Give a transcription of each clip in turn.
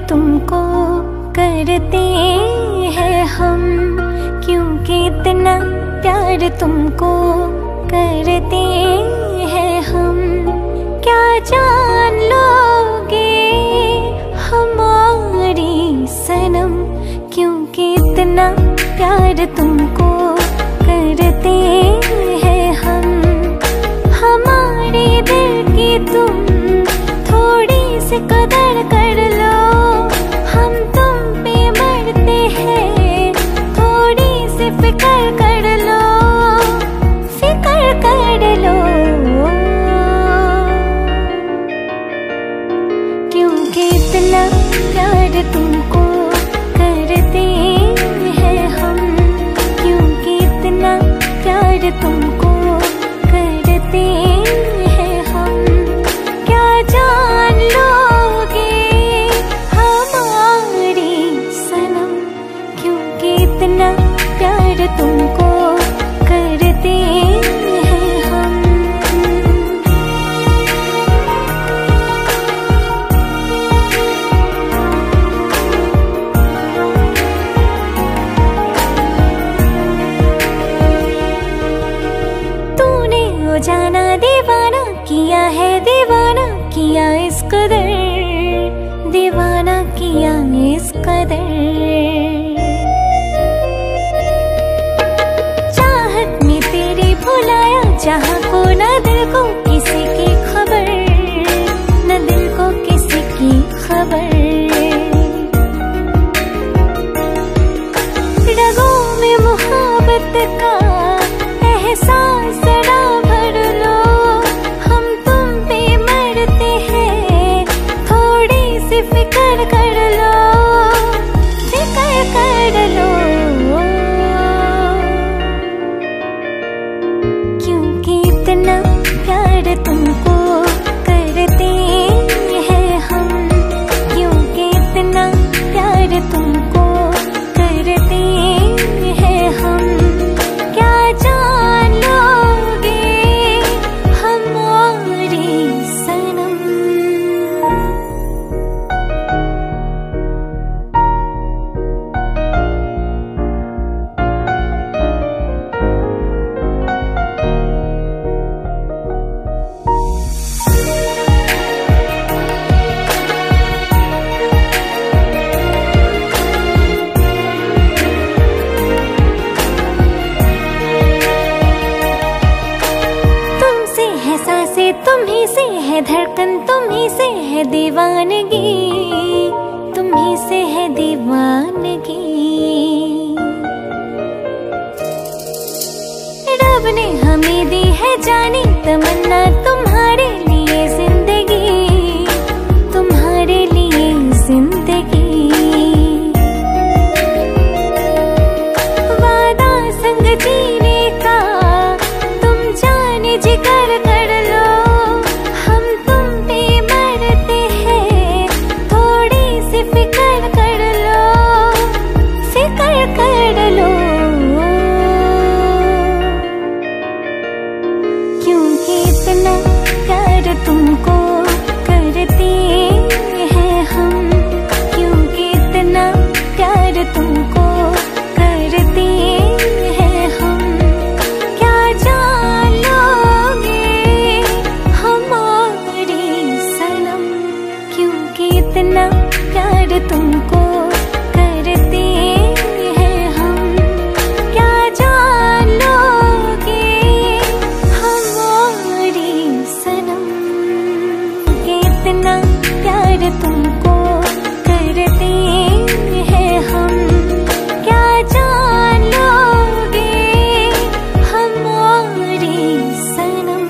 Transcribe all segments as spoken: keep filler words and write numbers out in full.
तुमको करते हैं हम, क्योंकि इतना प्यार तुमको करते हैं हम। क्या जान लोगे हमारी सनम, क्योंकि इतना प्यार तुमको करते हैं हम। हमारे दिल की तुम थोड़ी सी कदर कर लो, हम तुम पे मरते हैं, थोड़ी सी फिक्र कर लो, फिक्र कर लो। क्योंकि इतना प्यार तुमको करते हैं हम, क्योंकि इतना प्यार तुमको करते हैं हम। क्या जान लोगे हमारी सनम, क्योंकि इतना प्यार तुमको करते हैं हम। तूने ओ जाना दीवाना किया है, दीवाना किया इस कदर, दीवाना किया इस कदर। चाहत में तेरी भुलाया जहाँ को न दिल को किसी की खबर, न दिल को किसी की खबर। रगों में मोहब्बत का एहसास ना भर लो, हम तुम पे मरते हैं, थोड़ी सी फिक्र कर लो, फिक्र कर लो। क्योंकि इतना प्यार तुमको करते हैं हम, क्योंकि इतना प्यार तुमको करते हैं हम। क्या जान लोगे हमारी सनम। तुमसे है सांसें, तुम्ही से है धड़कन, तुम्ही से है दीवानगी, तुम्ही से है दीवानगी। रब ने हमें दी है जानी तमन्ना, तुम्हारे लिए जिंदगी, तुम्हारे लिए जिंदगी। वादा संग जीने का तुम जाने जिगर कर लो, हम तुम पे मरते हैं, थोड़ी सी फिक्र कर लो, फिक्र कर लो। क्योंकि इतना प्यार तुमको करते हैं हम, क्योंकि इतना प्यार तुमको करते हैं हम। क्या जान लोगे हमारी सनम, क्योंकि इतना प्यार तुमको करते हैं हम। क्या जान लोगे हमारी सनम, कि इतना प्यार तुमको करते हैं हम। क्या जान लोगे हमारी सनम।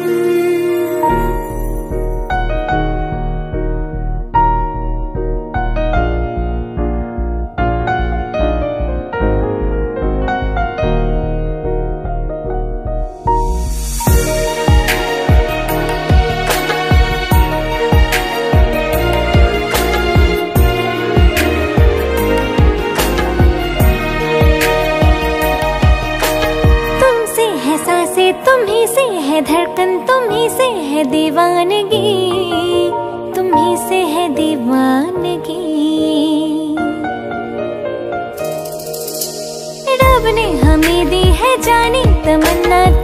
तुम्ही से है धड़कन, तुम्ही से है दीवानगी, तुम्ही से है दीवानगी। जानी तमन्ना